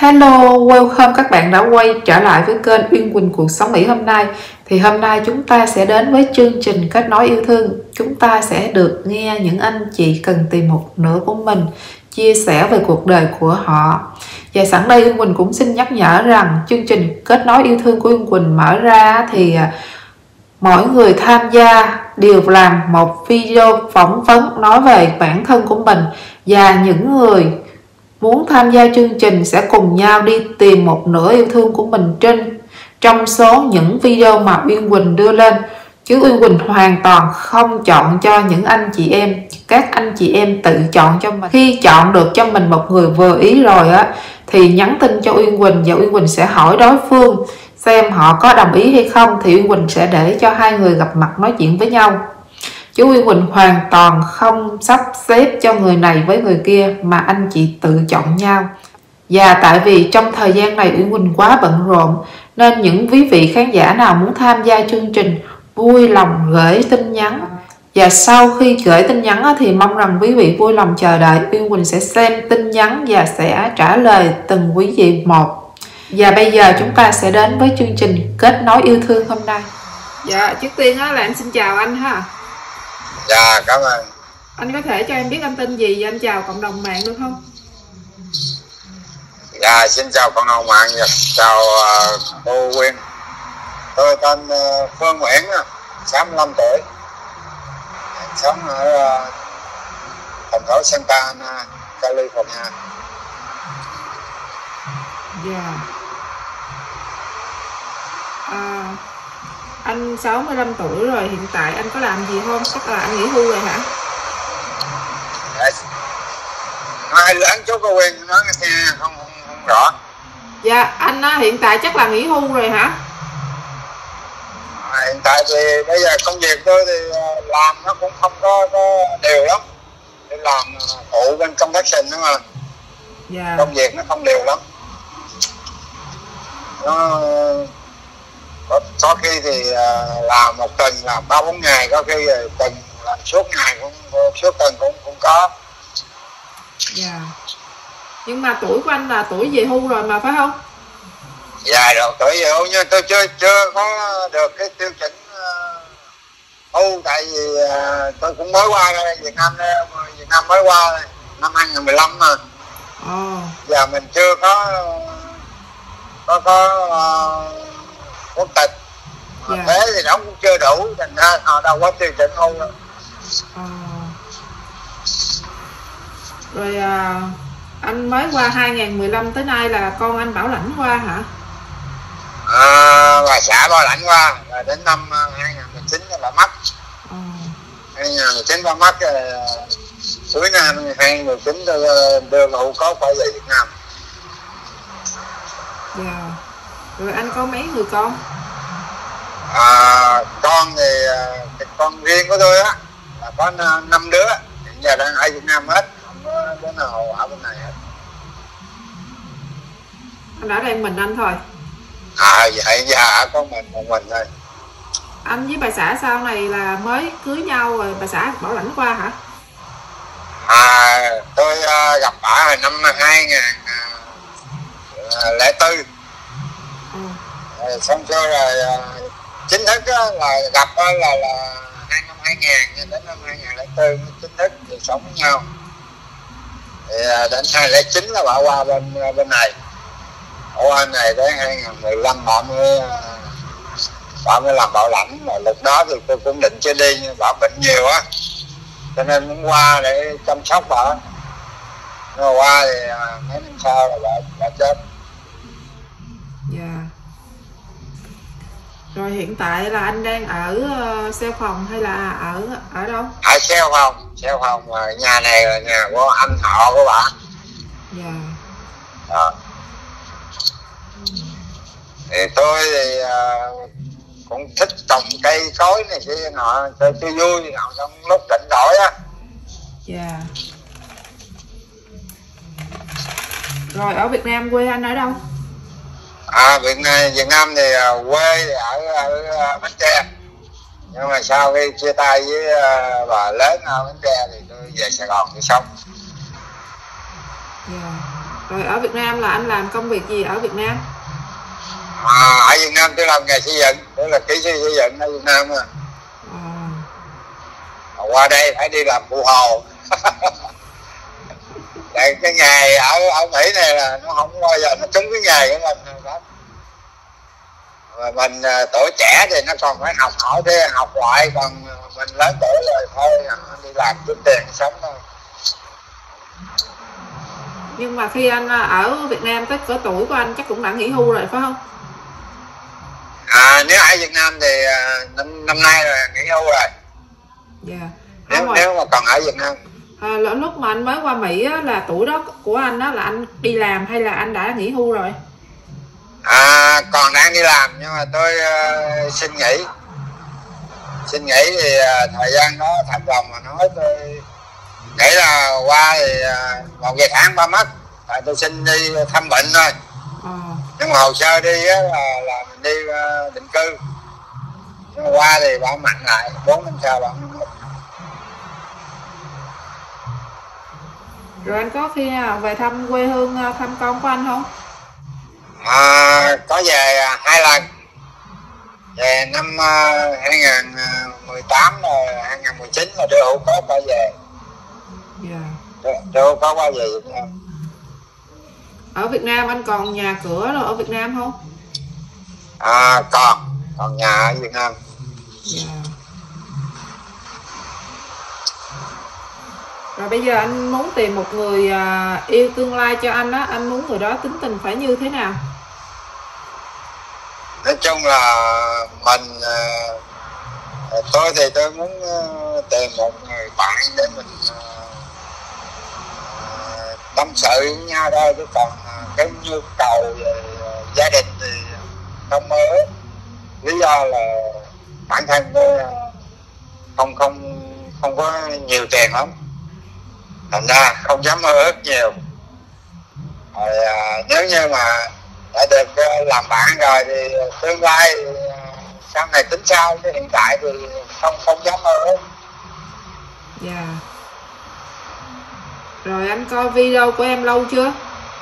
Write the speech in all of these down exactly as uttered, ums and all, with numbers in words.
Hello, welcome các bạn đã quay trở lại với kênh Uyên Quỳnh Cuộc Sống Mỹ hôm nay. Thì hôm nay chúng ta sẽ đến với chương trình Kết Nối Yêu Thương. Chúng ta sẽ được nghe những anh chị cần tìm một nửa của mình chia sẻ về cuộc đời của họ. Và sẵn đây Uyên Quỳnh cũng xin nhắc nhở rằng chương trình Kết Nối Yêu Thương của Uyên Quỳnh mở ra thì mỗi người tham gia đều làm một video phỏng vấn nói về bản thân của mình, và những người muốn tham gia chương trình sẽ cùng nhau đi tìm một nửa yêu thương của mình trên trong số những video mà Uyên Quỳnh đưa lên, chứ Uyên Quỳnh hoàn toàn không chọn cho những anh chị em. Các anh chị em tự chọn cho mình. Khi chọn được cho mình một người vừa ý rồi á thì nhắn tin cho Uyên Quỳnh, và Uyên Quỳnh sẽ hỏi đối phương xem họ có đồng ý hay không, thì Uyên Quỳnh sẽ để cho hai người gặp mặt nói chuyện với nhau. Chứ Uyên Quỳnh hoàn toàn không sắp xếp cho người này với người kia, mà anh chị tự chọn nhau. Và tại vì trong thời gian này Uyên Quỳnh quá bận rộn, nên những quý vị khán giả nào muốn tham gia chương trình vui lòng gửi tin nhắn. Và sau khi gửi tin nhắn thì mong rằng quý vị vui lòng chờ đợi, Uyên Quỳnh sẽ xem tin nhắn và sẽ trả lời từng quý vị một. Và bây giờ chúng ta sẽ đến với chương trình Kết Nối Yêu Thương hôm nay. Dạ, trước tiên á là em xin chào anh ha. Dạ, cảm ơn. Anh có thể cho em biết anh tên gì và anh chào cộng đồng mạng được không? Dạ, xin chào cộng đồng mạng, chào uh, cô Quyên. Tôi tên uh, Phương Nguyễn, sáu mươi lăm tuổi, sống ở uh, thành phố Santa Ana, California. Dạ. À, anh sáu mươi lăm tuổi rồi, hiện tại anh có làm gì không? Chắc là anh nghỉ hưu rồi hả? Dạ. Nói lớn chút cô Quyên, nói nghe không, không, không rõ. Dạ, anh hiện tại chắc là nghỉ hưu rồi hả? À, hiện tại thì bây giờ công việc tôi thì làm nó cũng không có, có đều lắm. Để làm phụ bên công tác sinh đó mà. Dạ. Công việc nó không đều lắm. Nó có, có khi thì uh, làm một tuần làm ba bốn ngày, có khi uh, tuần làm suốt ngày, cũng suốt tuần cũng cũng có. Dạ. Nhưng mà tuổi của anh là tuổi về hưu rồi mà phải không? Dạ rồi, tuổi về hưu, nhưng tôi chưa chưa có được cái tiêu chuẩn uh, hưu, tại vì uh, tôi cũng mới qua đây, Việt Nam đây, Việt Nam mới qua đây, năm hai không một năm mà. Ồ. Giờ mình chưa có có có uh, quốc tịch. Mà dạ. Thế thì nó cũng chưa đủ, thành ra họ đâu có tiêu chuẩn hưu đâu. À. Rồi à, anh mới qua hai không một lăm tới nay là con anh bảo lãnh qua hả? À, bà xã bảo lãnh qua, rồi đến năm hai không một chín bà mất. À. hai không một chín bà mất rồi, cuối năm hai không một chín tôi đưa hữu có quay về Việt Nam. Dạ. Rồi anh có mấy người con? À, con thì cái con riêng của tôi á là có năm đứa, hiện giờ đang ở Việt Nam hết, không có đứa nào ở bên này hết. Anh ở đây mình anh thôi. À vậy giờ có mình một mình thôi. Anh với bà xã sau này là mới cưới nhau rồi bà xã bảo lãnh qua hả? À, tôi uh, gặp bà hồi năm hai không không bốn. Ừ. Rồi, xong rồi uh, chính thức á, là gặp á, là là hai năm hai nghìn đến năm hai không không bốn chính thức thì sống với nhau. Thì uh, đến hai không không chín là bà qua bên bên này. Ở bên này đến hai không một lăm bà mới uh, bà mới làm bảo lãnh, mà lúc đó thì tôi cũng định chưa đi, nhưng bà bệnh nhiều á, cho nên muốn qua để chăm sóc bà. Nhưng mà qua thì uh, mấy năm sau là bà, bà chết. Dạ. Yeah. Rồi hiện tại là anh đang ở uh, xe phòng hay là ở ở đâu? Ở xe phòng, xe phòng, mà nhà này là nhà của anh họ của bà. Dạ. Yeah. À. Thì tôi thì uh, cũng thích trồng cây cối này kia nọ, chơi chơi vui nọ trong lúc rảnh rỗi á. Dạ. Yeah. Rồi ở Việt Nam quê anh ở đâu? À, Việt Nam, Việt Nam thì uh, quê thì ở, ở uh, Bến Tre. Nhưng mà sau khi chia tay với uh, bà lớn ở Bến Tre thì tôi về Sài Gòn tôi sống. Yeah. Rồi ở Việt Nam là anh làm công việc gì ở Việt Nam? À, ở Việt Nam tôi làm nghề xây dựng, tôi là kỹ sư xây dựng ở Việt Nam. À. À. Qua đây phải đi làm phụ hồ. Tại cái nghề ở ở Mỹ này là nó không bao giờ nó trúng cái nghề của mình đó. Mà mình tuổi trẻ thì nó còn phải học hỏi thế học hoài, còn mình lớn tuổi rồi thôi đi làm kiếm tiền sống thôi. Nhưng mà khi anh ở Việt Nam tới cỡ tuổi của anh chắc cũng đã nghỉ hưu rồi phải không? À, nếu ở Việt Nam thì năm, năm nay là nghỉ hưu rồi. Dạ. Nếu, mà, nếu mà còn ở Việt Nam. À, lúc mà anh mới qua Mỹ á, là tuổi đó của anh đó là anh đi làm hay là anh đã nghỉ hưu rồi? À, còn đang đi làm nhưng mà tôi uh, xin nghỉ. Xin nghỉ thì uh, thời gian đó thật lòng mà nói tôi nghĩ là qua thì uh, một vài tháng ba mất. Tại tôi xin đi thăm bệnh thôi. À. Nhưng mà hồ sơ đi á, là, là mình đi uh, định cư. Nhưng mà qua thì bảo mạnh lại bốn năm sau bảo mất. Rồi anh có khi nào về thăm quê hương, thăm con của anh không? À, có về hai lần. Về năm uh, hai nghìn mười tám rồi hai nghìn mười chín là đưa hữu có qua về. Dạ. Đưa, đưa hữu có qua về Việt Nam. Ở Việt Nam anh còn nhà cửa rồi ở Việt Nam không? À, còn còn nhà ở Việt Nam. Dạ. Rồi bây giờ anh muốn tìm một người uh, yêu tương lai cho anh á, anh muốn người đó tính tình phải như thế nào? Nói chung là mình uh, tôi thì tôi muốn uh, tìm một người bạn để mình uh, tâm sự với nhau thôi, chứ còn uh, cái nhu cầu về uh, gia đình thì không mơ ước. Lý do là bản thân tôi uh, không không không có nhiều tiền lắm, thành ra không dám mơ ước nhiều. Rồi, uh, nếu như mà đã được uh, làm bạn rồi thì tương lai uh, sau này tính sau, chứ hiện tại thì không không dám mơ ước. Dạ. Yeah. Rồi anh coi video của em lâu chưa?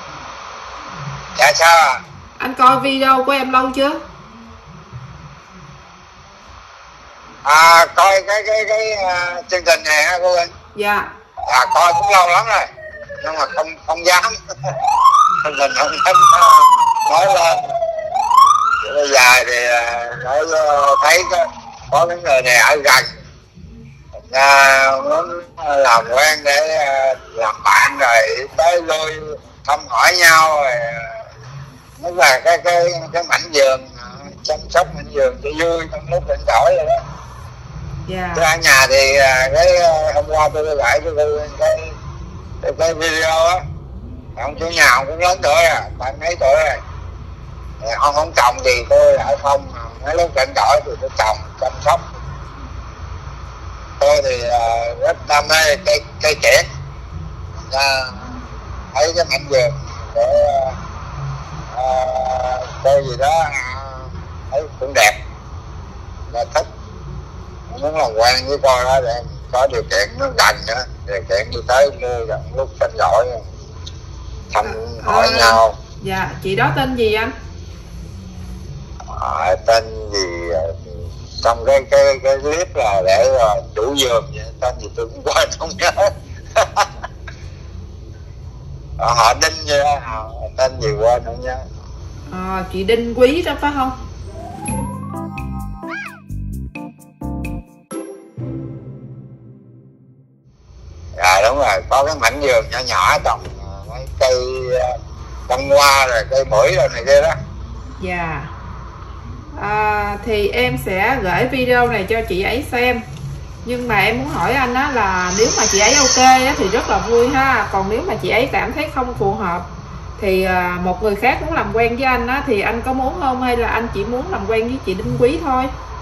Dạ sao à? Anh coi video của em lâu chưa? À, coi cái cái cái uh, chương trình này hả cô anh? Dạ. À, coi cũng lâu lắm rồi nhưng mà không không dám mình không dám nói lên. Bây giờ thì nói thấy có, có cái người này ở gần, à, muốn làm quen để làm bạn rồi tới lui thăm hỏi nhau, rồi nó là cái cái cái mảnh vườn, chăm sóc mảnh vườn cho vui trong lúc rảnh rỗi rồi đó. Yeah. Tôi ở nhà thì cái hôm qua tôi gửi cho tôi cái, cái cái video á, ông chủ nhà ông cũng lớn tuổi à, ba mấy tuổi rồi. Thì ông không trồng thì tôi ở không, mấy lúc rảnh rỗi thì tôi trồng chăm sóc. Tôi thì uh, rất đam mê cây cây kiển, uh, thấy cái mảnh vườn để uh, cây gì đó uh, thấy cũng đẹp, là thích, muốn làm quen với coi đó để có điều kiện nó gần nữa, điều kiện đi tới mua gần lúc rảnh rỗi thăm hỏi à, nhau. Dạ, chị đó tên gì anh? À, tên gì trong cái cái cái clip là để rồi chủ vườn vậy, tên gì tôi cũng quên không nhớ. Họ Đinh vậy đó, tên gì quên không nhớ. À, chị Đinh Quý đó phải không? Dạ đúng rồi, có cái mảnh vườn nhỏ nhỏ trồng mấy cây bông hoa rồi cây bưởi rồi này kia đó. Dạ. À, thì em sẽ gửi video này cho chị ấy xem. Nhưng mà em muốn hỏi anh á là nếu mà chị ấy ok á, thì rất là vui ha. Còn nếu mà chị ấy cảm thấy không phù hợp thì à, một người khác muốn làm quen với anh á, thì anh có muốn không, hay là anh chỉ muốn làm quen với chị Đinh Quý thôi?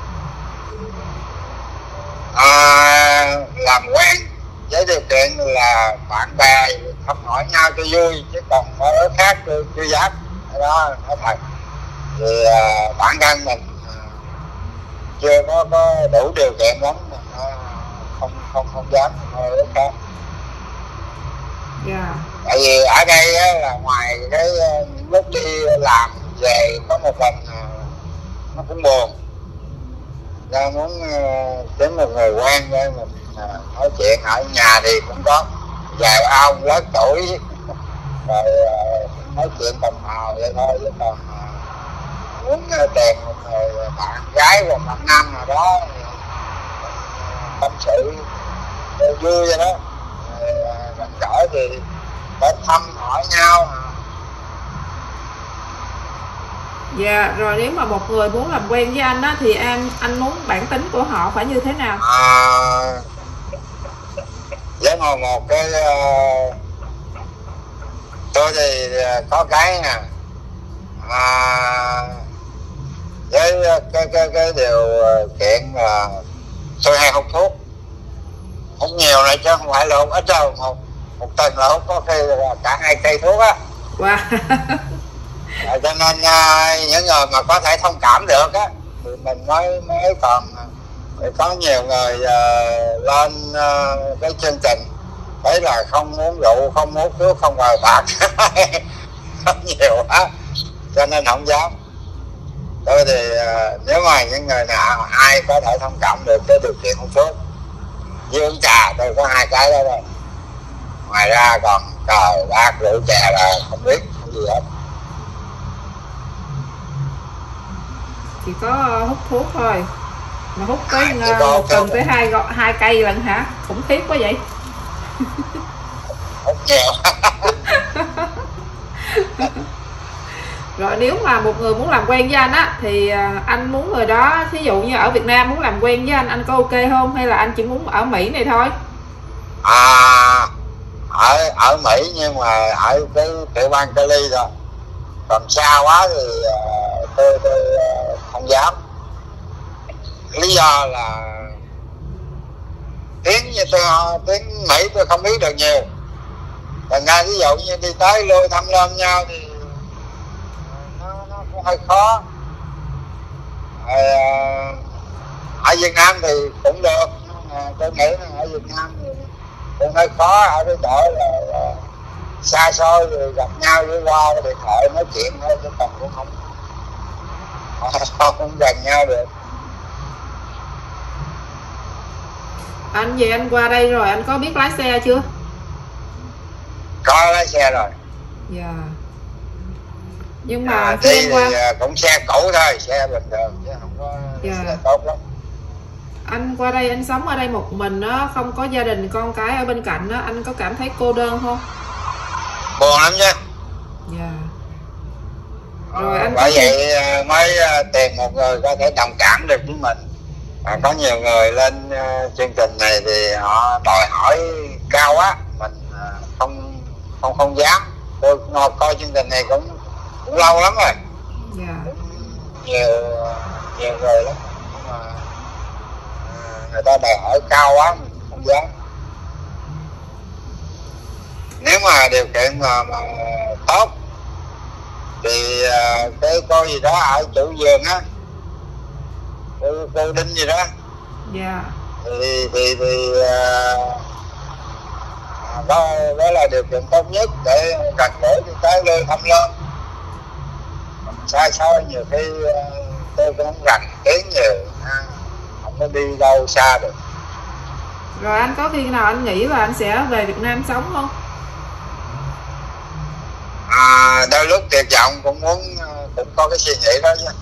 À, làm quen với điều kiện là bạn bè thăm hỏi nhau cho vui, chứ còn ở khác tôi chưa dám. Đó nói thật thì uh, bản thân mình uh, chưa có, có đủ điều kiện lắm, mình uh, không không không dám ở khác. Yeah. Tại vì ở ở đây á, là ngoài cái những lúc đi làm về có một lần nó cũng buồn, ra muốn tìm một người quen để mình nói chuyện. Ở nhà thì cũng có vài ông lớn tuổi rồi nói chuyện tầm hào vậy thôi, chứ còn muốn tìm một người bạn gái hoặc bạn nam nào đó tâm sự vui vậy đó, rảnh rỗi thì đến thăm hỏi nhau. Dạ, rồi nếu mà một người muốn làm quen với anh á thì em anh muốn bản tính của họ phải như thế nào? À, với một một cái uh, tôi thì có cái nè, à, với cái cái cái điều kiện là tôi hay hút thuốc, hút nhiều này chứ không phải là hút ít đâu, một một tuần là hút có khi là cả hai cây thuốc á. Wow. À, cho nên uh, những người mà có thể thông cảm được á thì mình mới mới còn có nhiều người uh, lên uh, cái chương trình đấy là không uống rượu, không hút thuốc, không cờ bạc. Không nhiều quá cho nên không dám. Tôi thì uh, nếu mà những người nào ai có thể thông cảm được cái điều kiện hút thuốc với uống trà, tôi có hai cái đó thôi. Ngoài ra còn cờ bạc rượu chè là không biết cái gì hết. Chỉ có hút thuốc thôi, mà hút tới à, một tuần tới hai hai cây lần hả? Khủng khiếp quá vậy. Hút nhiều. Rồi nếu mà một người muốn làm quen với anh á thì anh muốn người đó, ví dụ như ở Việt Nam muốn làm quen với anh, anh có ok không? Hay là anh chỉ muốn ở Mỹ này thôi? À, ở ở Mỹ nhưng mà ở cái tiểu bang Cali thôi. Còn xa quá thì uh, tôi, tôi uh, không dám. Lý do là tiếng như tôi tiếng Mỹ tôi không biết được nhiều. Thành ra ví dụ như đi tới lui thăm lơm nhau thì nó, nó cũng hơi khó. Rồi, uh, ở Việt Nam thì cũng được, tôi nghĩ là ở Việt Nam thì cũng hơi khó ở cái chỗ là, là xa xôi rồi gặp nhau với qua cái điện thoại nói chuyện thôi, chứ còn cũng không không, không gần nhau được. Anh về anh qua đây rồi anh có biết lái xe chưa? Có lái xe rồi. Dạ. Yeah. Nhưng mà à, khi đi qua... thì cũng xe cũ thôi, xe bình thường chứ không có yeah. xe tốt lắm. Anh qua đây anh sống ở đây một mình á, không có gia đình con cái ở bên cạnh á, anh có cảm thấy cô đơn không? Buồn lắm chứ. Dạ. Rồi anh bởi vậy mới tìm một người có thể đồng cảm được với mình. À, có nhiều người lên uh, chương trình này thì họ đòi hỏi cao quá, mình uh, không không không dám. Tôi ngồi coi chương trình này cũng cũng lâu lắm rồi. Dạ. Nhiều nhiều người lắm, nhưng mà uh, người ta đòi hỏi cao quá mình không dám. Nếu mà điều kiện mà, mà tốt thì uh, cái cô gì đó ở chủ vườn á, cô, cô Đinh gì đó. Dạ. thì thì thì uh, đó, đó là điều kiện tốt nhất để gần gũi đi tới nơi thăm lơm. Xa xôi nhiều khi uh, tôi cũng không rành tiếng nhiều, uh, không có đi đâu xa được. Rồi anh có khi nào anh nghĩ là anh sẽ về Việt Nam sống không? À, đôi lúc tuyệt vọng cũng muốn, cũng có cái suy nghĩ đó chứ.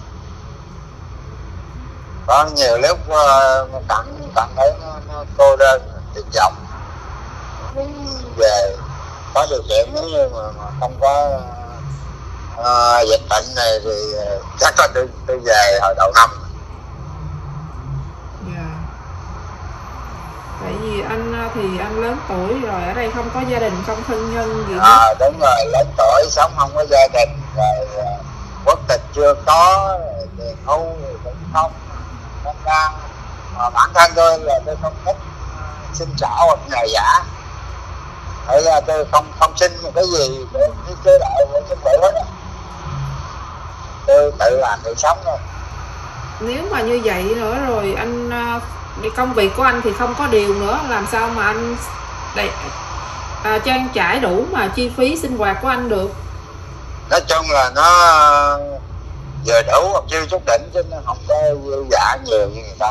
Có nhiều lúc uh, cảm cảm thấy nó, nó cô đơn, tuyệt vọng, muốn về. Có điều kiện nếu như mà, mà không có uh, dịch bệnh này thì uh, chắc là tôi, tôi về hồi đầu năm. Dạ. Tại vì anh thì anh lớn tuổi rồi, ở đây không có gia đình, không thân nhân gì hết. À, đúng rồi, lớn tuổi sống không có gia đình rồi, uh, quốc tịch chưa có, tiền hưu cũng không. Nên ra mà bản thân tôi là tôi không thích uh, xin trỏ hoặc nhờ giả. Thế là tôi không không xin một cái gì để chế độ của chính phủ hết á. Tôi tự làm tự sống thôi. Nếu mà như vậy nữa rồi anh uh, công việc của anh thì không có điều nữa, làm sao mà anh để à, trang trải đủ mà chi phí sinh hoạt của anh được? Nói chung là nó vừa đủ hoặc chưa chút đỉnh, chứ nó không có dư dả nhiều như người ta.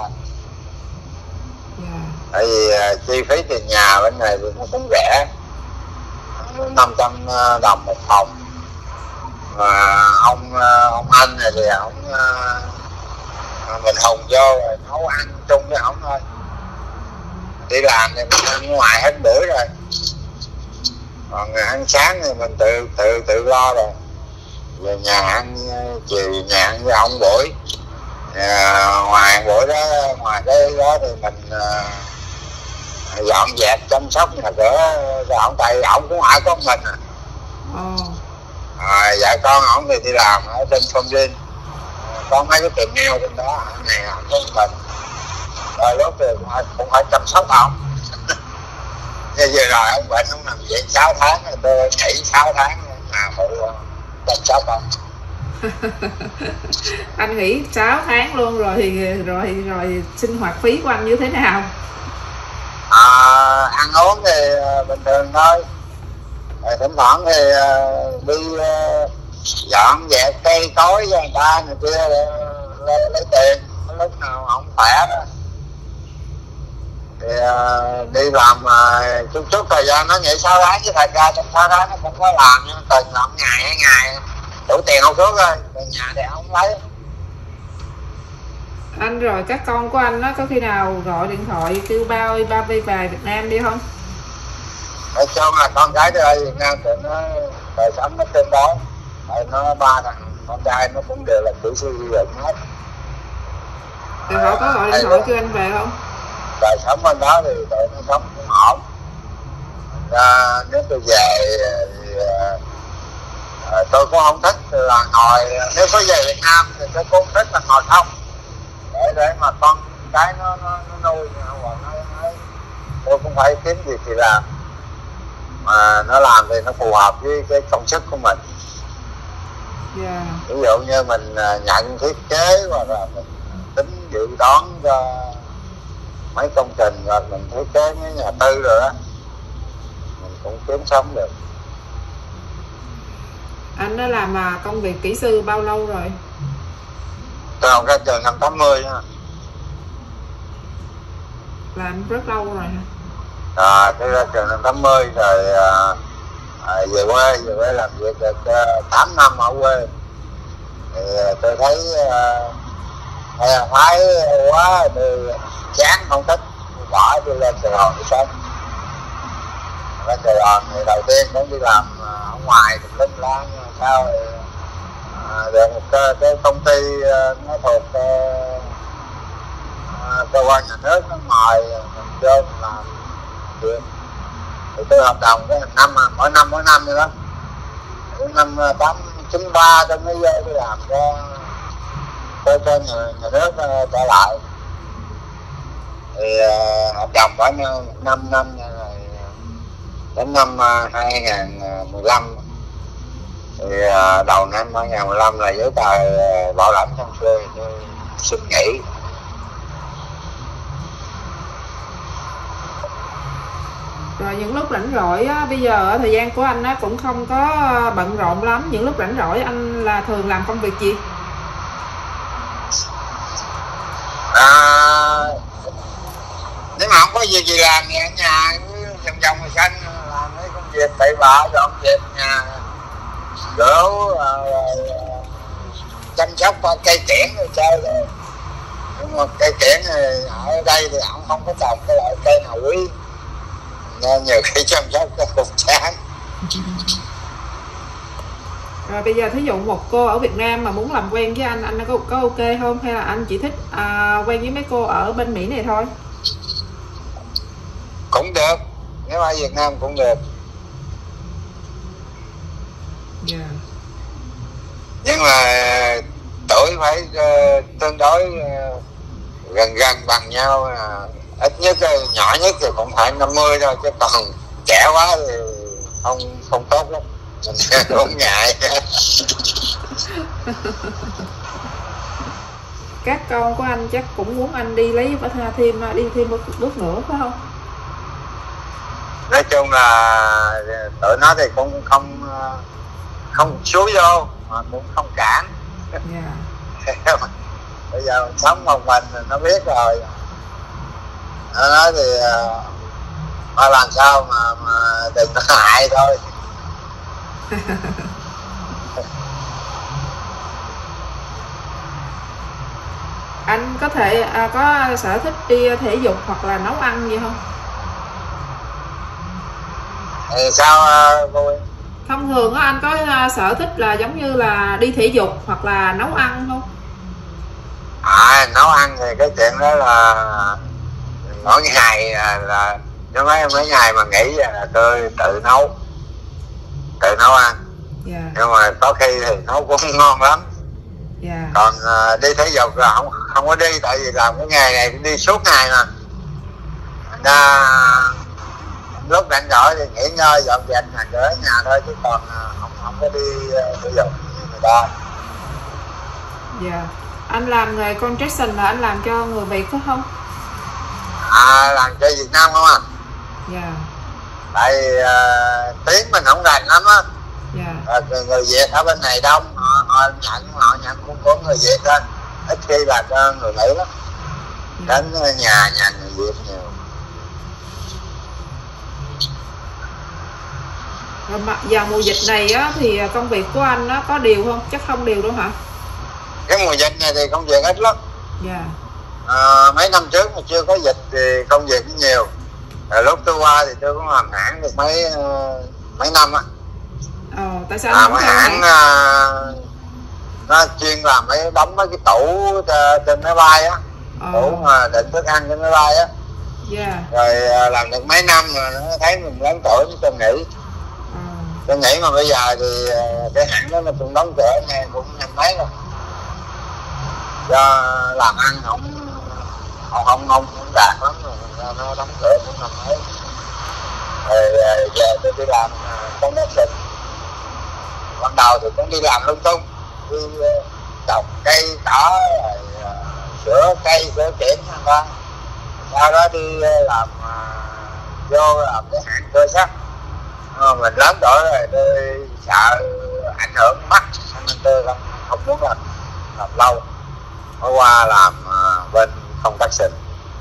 Yeah. Tại vì uh, chi phí tiền nhà bên này thì nó cũng rẻ, năm trăm đồng một phòng. Mà ông ông anh này thì ông uh, mình hùng vô rồi nấu ăn chung với ông thôi. Đi làm thì mình ăn ngoài hết bữa rồi, còn ăn sáng thì mình tự tự tự lo rồi. Về nhà ăn chiều về nhà ăn với ông buổi. À, ngoài buổi đó, ngoài cái đó thì mình uh, dọn dẹp chăm sóc nhà cửa rồi ông, tại ông cũng ở có mình à. Oh. À, dạ con ổng thì đi làm ở trên công viên, có mấy cái tiệm nail trên đó, này ổng có mình. Rồi lúc thì cũng phải, cũng phải chăm sóc ổng. Như vừa rồi ông bệnh, ông nằm viện sáu tháng rồi tôi nghỉ sáu tháng mà phụ chăm sóc ông. Anh nghỉ sáu tháng luôn rồi thì rồi rồi sinh hoạt phí của anh như thế nào? À, ăn uống thì bình thường thôi. Rồi thỉnh thoảng thì uh, đi uh, dọn dẹp cây cối cho người ta người kia để lấy, lấy tiền lúc nào không khỏe đó. Thì uh, đi làm uh, chút chút thời gian nó nghỉ sáu tháng, chứ thật ra trong sáu tháng nó cũng có làm, nhưng từng làm ngày hai ngày đủ tiền không suốt rồi, về nhà thì không lấy. Anh rồi các con của anh nó có khi nào gọi điện thoại kêu ba ơi ba về về Việt Nam đi không? Nói chung là con cái ở Việt Nam thì nó đời sống nó tương đối, tại nó ba thằng con trai nó cũng đều là kỹ sư xây dựng hết. Thì họ có gọi điện thoại kêu anh về không? Đời sống bên đó thì tụi nó sống cũng ổn. À, nếu tôi về thì à, tôi cũng không thích là ngồi, nếu có về Việt Nam thì tôi cũng thích là ngồi không, để để mà con cái nó nó, nó nuôi, nó, nó, tôi cũng phải kiếm việc thì làm, mà nó làm thì nó phù hợp với cái công sức của mình. Yeah. Ví dụ như mình nhận thiết kế hoặc là mình tính dự đoán cho mấy công trình, rồi mình thiết kế mấy nhà tư rồi đó, mình cũng kiếm sống được. Anh đã làm mà công việc kỹ sư bao lâu rồi? Tôi học ra trường năm tám mươi á. Làm rất lâu rồi hả? À, tôi ra trường năm tám mươi rồi à, à, về quê, về quê làm việc được uh, tám năm ở quê. Thì uh, tôi thấy uh, phái quá, tôi chán không thích, tôi bỏ tôi lên Sài Gòn để sống. Lên Sài Gòn thì đầu tiên cũng đi làm uh, ở ngoài thì linh láng sao thì uh, được một cái, cái công ty uh, nó thuộc uh, uh, cơ quan nhà nước, nó mời mình vô làm chuyện. Thì tôi hợp đồng cái năm mà mỗi năm mỗi năm nữa đó, năm tám chín ba tôi mới vô tôi làm cho cho, cho nhà, nhà nước uh, trở lại. Thì uh, hợp đồng phải năm năm rồi, đến năm uh, hai nghìn mười lăm thì uh, đầu năm hai nghìn mười lăm là giấy tờ uh, bảo lãnh xong xuôi tôi xin nghỉ. Rồi những lúc rảnh rỗi á, bây giờ thời gian của anh á, cũng không có bận rộn lắm. Những lúc rảnh rỗi anh là thường làm công việc gì? À, nếu mà không có việc gì làm thì ở nhà vòng vòng người xanh làm mấy công việc tẩy bạ, dọn dẹp nhà cửa, chăm sóc cây kiển rồi chơi rồi. Nhưng mà cây kiển thì ở đây thì ông không có trồng cái loại cây nào quý, nên nhiều khi chăm sóc nó cũng chán. Rồi bây giờ thí dụ một cô ở Việt Nam mà muốn làm quen với anh, anh có, có ok không? Hay là anh chỉ thích à, quen với mấy cô ở bên Mỹ này thôi? Cũng được, nếu ở Việt Nam cũng được. Yeah. Nhưng mà tuổi phải uh, tương đối uh, gần gần bằng nhau, uh, ít nhất uh, nhỏ nhất thì cũng phải năm mươi thôi, chứ còn trẻ quá thì không không tốt lắm, mình cũng ngại. Các con của anh chắc cũng muốn anh đi lấy thêm đi thêm một bước nữa phải không? nói chung là tụi nó thì cũng không không xúi vô mà cũng không cản. Yeah. Bây giờ mình sống một mình nó biết rồi, nó nói thì mà làm sao mà mà đừng có hại thôi. Anh có thể à, có sở thích đi thể dục hoặc là nấu ăn gì không? Thì sao cô? Thông thường á anh có sở thích là giống như là đi thể dục hoặc là nấu ăn không? À, nấu ăn thì cái chuyện đó là mỗi ngày là, là nếu mấy mấy ngày mà nghỉ là tôi tự nấu tự nấu ăn. Yeah. Nhưng mà có khi thì nấu cũng ngon lắm. Yeah. Còn uh, đi thể dục là không không có đi, tại vì làm cái nghề này đi suốt ngày mà. Nên lúc rảnh rỗi thì nghỉ ngơi dọn dẹp nhà cửa nhà thôi, chứ còn uh, không không có đi uh, thể dục như người ta. Dạ. Anh làm nghề construction là anh làm cho người Việt có không? À, làm cho Việt Nam không à? Dạ. Tại uh, tiếng mình không rành lắm á. Dạ. Uh, người, người Việt ở bên này đông, họ, họ nhận họ nhận cũng có người Việt lên, ít khi là cho người Mỹ lắm. Dạ. Đến nhà nhà người Việt nhiều. Rồi mà vào mùa dịch này á thì công việc của anh nó có điều không? Chắc không điều đâu hả? Cái mùa dịch này thì công việc ít lắm. Dạ. À, mấy năm trước mà chưa có dịch thì công việc cũng nhiều. Rồi lúc tôi qua thì tôi cũng làm hãng được mấy uh, mấy năm á. Ờ, tại sao à, mấy hãng uh, nó chuyên làm mấy đóng mấy cái tủ trên máy bay á. Ờ. Tủ mà đựng thức ăn trên máy bay á. Yeah. Rồi uh, làm được mấy năm rồi nó thấy mình lớn tuổi nó cho nghỉ. Ờ. Tôi nghĩ mà bây giờ thì uh, cái hãng đó nó cũng đóng cửa nghe cũng năm mấy rồi. Do làm ăn không không không không, không đạt lắm rồi nó đóng cửa cũng năm mấy. Rồi giờ tôi đi làm con đất xịn. Ban đầu thì cũng đi làm lung tung, đi trồng cây cỏ, rồi sửa cây sửa kiển thằng ba. Sau đó đi làm vô làm cái hãng cơ sắt. Mà mình lớn tuổi rồi tôi sợ ảnh hưởng mắt nên tôi không không muốn làm làm lâu. Mới qua làm uh, bên construction.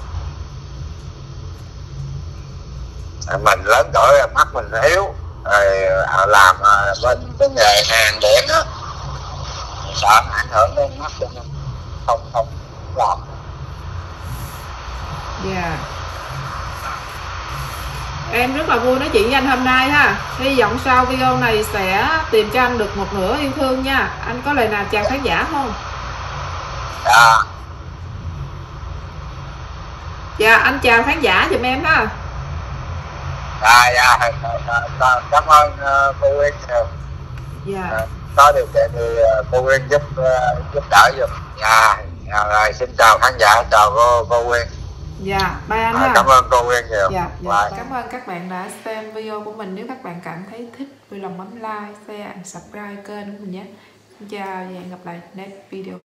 Mình lớn tuổi rồi mắt mình yếu rồi, uh, làm uh, bên cái nghề hàng điện á, sợ ảnh hưởng đến mắt cho nên không không làm. Dạ. Yeah. Em rất là vui nói chuyện với anh hôm nay ha. Hy vọng sau video này sẽ tìm cho anh được một nửa yêu thương nha. Anh có lời nào chào khán giả không? Dạ. Dạ, anh chào khán giả giùm em ha. Dạ, dạ, cảm ơn uh, cô Uyên nhiều. Dạ. Có điều kiện thì uh, cô Uyên giúp uh, giúp đỡ giùm. Dạ, dạ, rồi xin chào khán giả, chào cô cô Uyên. Dạ, bye anh à, ha. Cảm ơn cô Uyên nhiều. Dạ, dạ. Cảm ơn các bạn đã xem video của mình. Nếu các bạn cảm thấy thích, vui lòng bấm like, share, subscribe kênh của mình nhé. Xin chào và hẹn gặp lại next video.